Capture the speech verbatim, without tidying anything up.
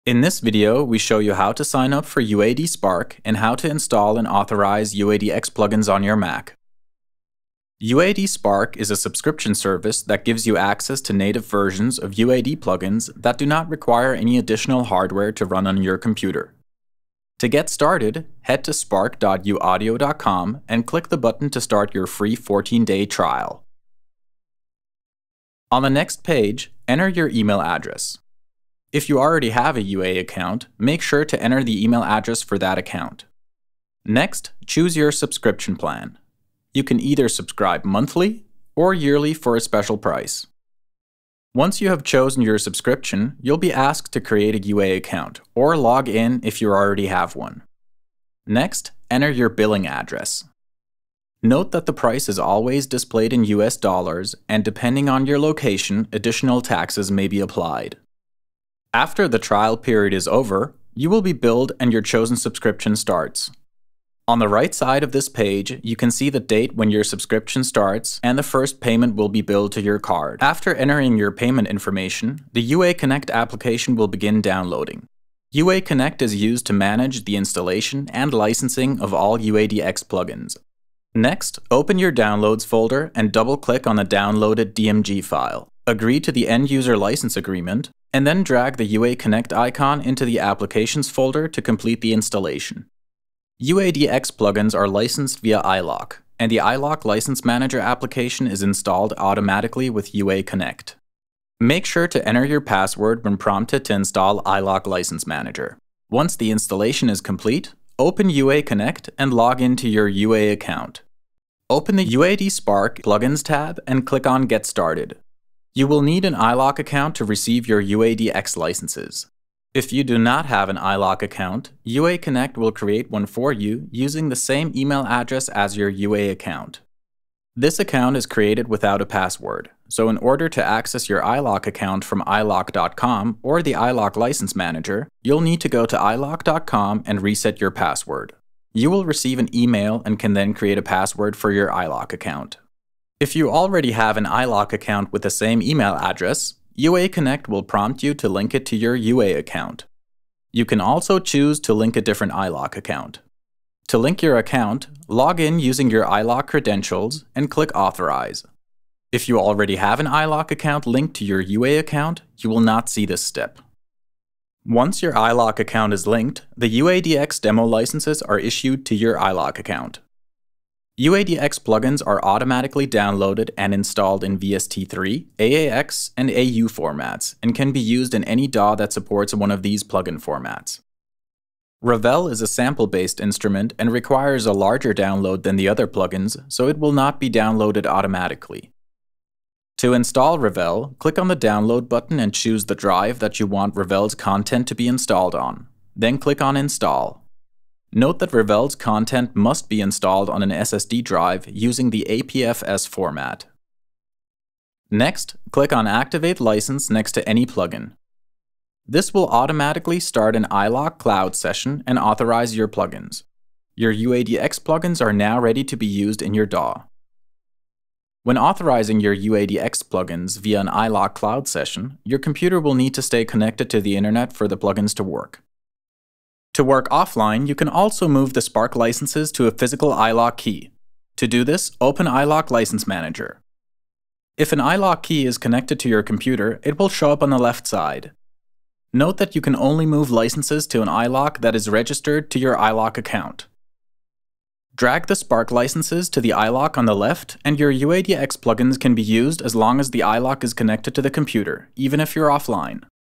In this video, we show you how to sign up for U A D Spark and how to install and authorize U A D X plugins on your Mac. U A D Spark is a subscription service that gives you access to native versions of U A D plugins that do not require any additional hardware to run on your computer. To get started, head to spark dot u audio dot com and click the button to start your free fourteen day trial. On the next page, enter your email address. If you already have a U A account, make sure to enter the email address for that account. Next, choose your subscription plan. You can either subscribe monthly or yearly for a special price. Once you have chosen your subscription, you'll be asked to create a U A account or log in if you already have one. Next, enter your billing address. Note that the price is always displayed in U S dollars, and depending on your location, additional taxes may be applied. After the trial period is over, you will be billed and your chosen subscription starts. On the right side of this page, you can see the date when your subscription starts, and the first payment will be billed to your card. After entering your payment information, the U A Connect application will begin downloading. U A Connect is used to manage the installation and licensing of all U A D X plugins. Next, open your Downloads folder and double-click on the downloaded D M G file. Agree to the End-User License Agreement, and then drag the U A Connect icon into the Applications folder to complete the installation. U A D X plugins are licensed via iLok, and the iLok License Manager application is installed automatically with U A Connect. Make sure to enter your password when prompted to install iLok License Manager. Once the installation is complete, open U A Connect and log into your U A account. Open the U A D Spark Plugins tab and click on Get Started. You will need an iLok account to receive your U A D X licenses. If you do not have an iLok account, U A Connect will create one for you using the same email address as your U A account. This account is created without a password, so in order to access your iLok account from i lock dot com or the iLok License Manager, you'll need to go to i lock dot com and reset your password. You will receive an email and can then create a password for your iLok account. If you already have an iLok account with the same email address, U A Connect will prompt you to link it to your U A account. You can also choose to link a different iLok account. To link your account, log in using your iLok credentials and click Authorize. If you already have an iLok account linked to your U A account, you will not see this step. Once your iLok account is linked, the U A D X demo licenses are issued to your iLok account. U A D X plugins are automatically downloaded and installed in V S T three, A A X, and A U formats, and can be used in any D A W that supports one of these plugin formats. Ravel is a sample-based instrument and requires a larger download than the other plugins, so it will not be downloaded automatically. To install Ravel, click on the Download button and choose the drive that you want Ravel's content to be installed on. Then click on Install. Note that Ravel's content must be installed on an S S D drive using the A P F S format. Next, click on Activate License next to any plugin. This will automatically start an iLok Cloud session and authorize your plugins. Your U A D X plugins are now ready to be used in your D A W. When authorizing your U A D X plugins via an iLok Cloud session, your computer will need to stay connected to the internet for the plugins to work. To work offline, you can also move the Spark licenses to a physical iLok key. To do this, open iLok License Manager. If an iLok key is connected to your computer, it will show up on the left side. Note that you can only move licenses to an iLok that is registered to your iLok account. Drag the Spark licenses to the iLok on the left, and your U A D X plugins can be used as long as the iLok is connected to the computer, even if you're offline.